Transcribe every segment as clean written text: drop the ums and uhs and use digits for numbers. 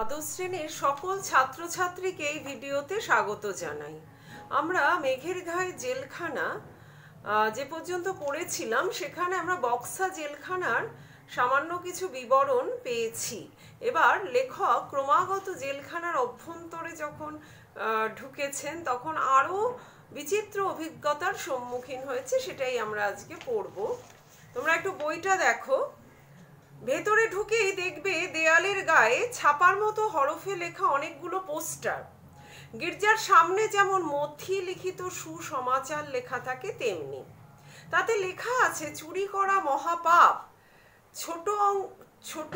দ্বাদশ শ্রেণীর সকল ছাত্রছাত্রীকে এই ভিডিওতে স্বাগত জানাই। আমরা মেঘের ঘায়ে জেলখানা যে পর্যন্ত পড়েছিলাম সেখানে আমরা বক্সা জেলখানার সামান্য কিছু বিবরণ পেয়েছি। এবার লেখক ক্রমাগত জেলখানার অভ্যন্তরে যখন ঢুকেছেন তখন আরও বিচিত্র অভিজ্ঞতার সম্মুখীন হয়েছে, সেটাই আমরা আজকে পড়ব। তোমরা একটু বইটা দেখো। ভেতরে ঢুকেই দেখবে দেয়ালের গায়ে ছাপার মতো হরফে লেখা অনেকগুলো পোস্টার। গির্জার সামনে যেমন মথি লিখিত সুসমাচার লেখা থাকে তেমনি তাতে লেখা আছে চুরি করা মহাপাপ। ছোট ছোট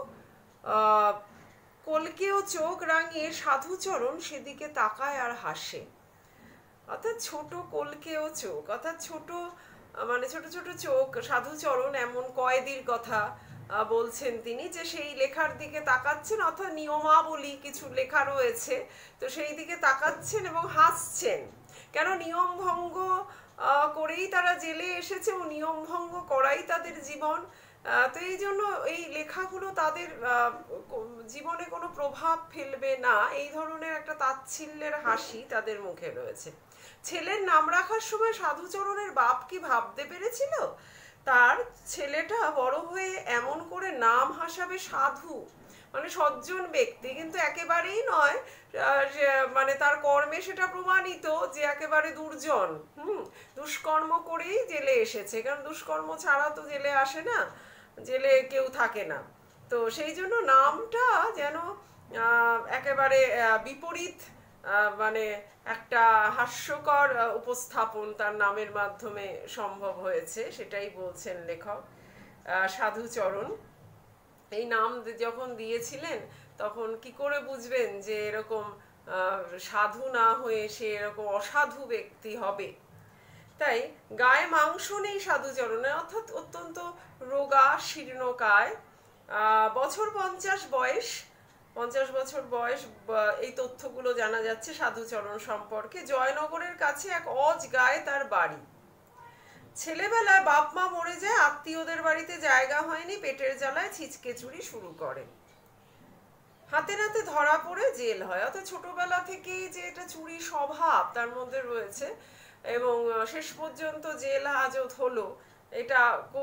কলকেও চোখ রাঙিয়ে সাধুচরণ সেদিকে তাকায় আর হাসে। অর্থাৎ ছোট কলকেও চোখ, অর্থাৎ ছোট ছোট ছোট চোখ। সাধুচরণ এমন কয়েদির কথা বলছেন তিনি, যে সেই লেখার দিকে তাকাচ্ছেন, অর্থাৎ নিয়মাবলী কিছু লেখা রয়েছে, তো সেই দিকে তাকাচ্ছেন এবং হাসছেন। কেন নিয়ম ভঙ্গ করেই তারা জেলে এসেছে ও নিয়ম ভঙ্গ করাই তাদের জীবন। তো এই জন্য এই লেখাগুলো তাদের জীবনে কোনো প্রভাব ফেলবে না, এই ধরনের একটা তাচ্ছিল্যের হাসি তাদের মুখে রয়েছে। ছেলের নাম রাখার সময় সাধুচরণের বাপ কি ভাবতে পেরেছিল তার ছেলেটা বড় হয়ে এমন করে নাম হাসাবে সাধু, সজ্জন ব্যক্তি? কিন্তু একেবারেই নয়, তার কর্মে সেটা প্রমাণিত যে একেবারে দুর্জন, দুষ্কর্ম করেই জেলে এসেছে। কারণ দুষ্কর্ম ছাড়া তো জেলে আসে না, জেলে কেউ থাকে না। তো সেই জন্য নামটা যেন একেবারে বিপরীত, একটা হাস্যকর উপস্থাপন তার নামের মাধ্যমে সম্ভব হয়েছে, সেটাই বলছেন লেখক। সাধুচরণ এই নাম যখন দিয়েছিলেন তখন কি করে বুঝবেন যে এরকম সাধু না হয়ে সে এরকম অসাধু ব্যক্তি হবে? তাই গায়ে মাংস নেই সাধুচরণের, অর্থাৎ অত্যন্ত রোগা শীর্ণকায়। বছর 50 বয়স, 50 বছর বয়স, এই তথ্যগুলো জানা যাচ্ছে সাধুচরণ সম্পর্কে। জয়নগরের কাছে এক অজ গায়ে তার বাড়ি। ছেলেবেলায় বাপ মা মরে যায়, আত্মীয়দের বাড়িতে জায়গা হয়নি, পেটের জ্বালায় ছিচকে চুরি শুরু করে। হাতে নাতে ধরা পড়ে জেল হয়। অর্থাৎ ছোটবেলা থেকেই যে এটা চুরি স্বভাব তার মধ্যে রয়েছে এবং শেষ পর্যন্ত জেল হাজত হলো, এটা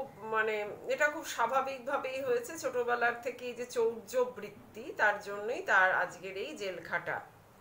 খুব স্বাভাবিকভাবেই হয়েছে। ছোটবেলার থেকেই যে চৌর্যবৃত্তি, তার জন্যই তার আজকের এই জেল খাটা।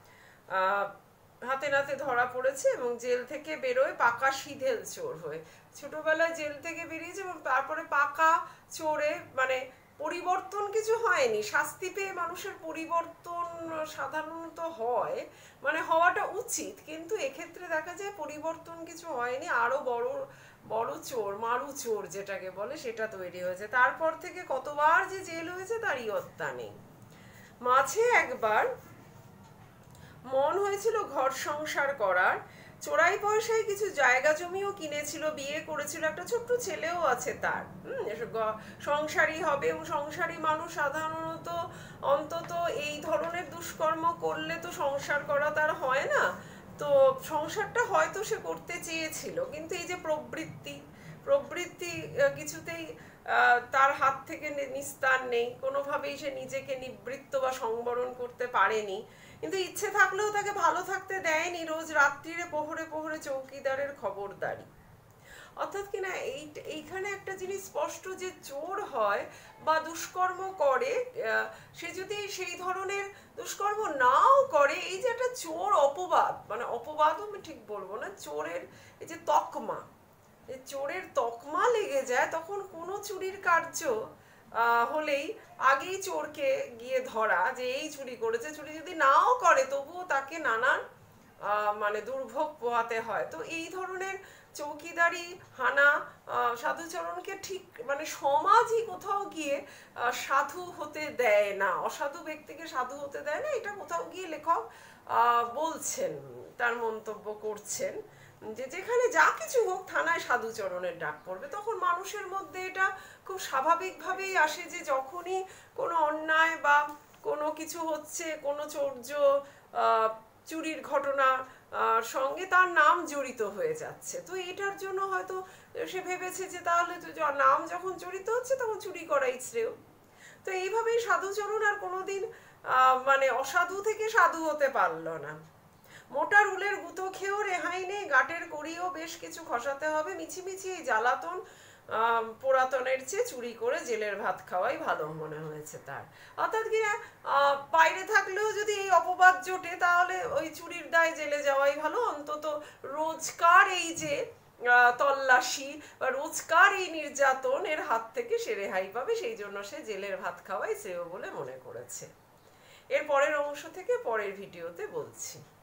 হাতে নাতে ধরা পড়েছে এবং জেল থেকে বেরোয় পাকা সিধেল চোর হয়ে। ছোটবেলায় জেল থেকে বেরিয়েছে এবং তারপরে পাকা চোরে, পরিবর্তন কিছু হয়নি। শাস্তি পেয়ে মানুষের পরিবর্তন সাধারণত হয়, হওয়াটা উচিত, কিন্তু এক্ষেত্রে দেখা যায় পরিবর্তন কিছু হয়নি। আরো বড় বড় চোর, মারু চোর যেটাকে বলে, সেটা তৈরি হয়েছে। তারপর থেকে কতবার যে জেল হয়েছে তার ইয়ত্তা নেই। মাঝে একবার মন হয়েছিল ঘর সংসার করার, চোরাই পয়সায় কিছু জায়গা জমিও কিনেছিল, বিয়ে করেছিল, একটা ছোট্ট ছেলেও আছে তার। সংসারী হবে, এবং সংসারী মানুষ সাধারণত অন্তত এই ধরনের দুষ্কর্ম করলে তো সংসার করা তার হয় না। তো সংসারটা হয়তো সে করতে চেয়েছিল, কিন্তু এই যে প্রবৃত্তি কিছুতেই তার হাত থেকে নিস্তার নেই, কোনোভাবেই সে নিজেকে নিবৃত্ত বা সংবরণ করতে পারেনি। কিন্তু ইচ্ছে থাকলেও তাকে ভালো থাকতে দেয়নি রোজ রাত্রিরে প্রহরে প্রহরে চৌকিদারের খবরদারি। অর্থাৎ কিনা এইখানে একটা জিনিস স্পষ্ট, যে চোর হয় বা দুষ্কর্ম করে, সে যদি সেই ধরনের দুষ্কর্ম নাও করে, এই যে একটা চোর অপবাদ, অপবাদও আমি ঠিক বলবো না, চোরের এই যে তকমা, এই চোরের তকমা লেগে যায়, তখন কোনো চুরির কার্য হলেই আগেই চোরকে গিয়ে ধরা, যে এই চুরি করেছে। চুরি যদি নাও করে তবুও তাকে নানান দুর্ভোগ পোহাতে হয়। তো এই ধরনের চৌকিদারি হানা সাধুচরণকে ঠিক সমাজই কোথাও গিয়ে সাধু হতে দেয় না, অসাধু ব্যক্তিকে সাধু হতে দেয় না, এটা কোথাও গিয়ে লেখক বলছেন, তার মন্তব্য করছেন যে যেখানে যা কিছু হোক থানায় সাধুচরণের ডাক পড়বে। তখন মানুষের মধ্যে এটা খুব স্বাভাবিকভাবেই আসে যে যখনই কোনো অন্যায় বা কোনো কিছু হচ্ছে, কোনো চুরির ঘটনা সঙ্গে তার নাম জড়িত হয়ে যাচ্ছে, তো এটার জন্য হয়তো সে ভেবেছে যে তাহলে নাম যখন জড়িত হচ্ছে তখন চুরি করাই শ্রেয়। তো এইভাবেই সাধুচরণ আর কোনোদিন মানে অসাধু থেকে সাধু হতে পারলো না। মোটা রুলের গুঁতো খেয়েও রেহাই নেই, গাঁটের কড়িও বেশ কিছু খসাতে হবে, মিছিমিছি এই জ্বালাতন পুরাতনের চেয়ে চুরি করে জেলের ভাত খাওয়াই ভালো মনে হয়েছে তার। অর্থাৎ কি বাইরে থাকলেও যদি এই অপবাদ জোটে তাহলে ওই চুরির দায় জেলে যাওয়াই ভালো। অন্তত রোজকার এই যে তল্লাশি বা রোজকার এই নির্যাতনের হাত থেকে সে রেহাই পাবে, সেই জন্য সে জেলের ভাত খাওয়াই শ্রেয় বলে মনে করেছে। এর পরের অংশ থেকে পরের ভিডিওতে বলছি।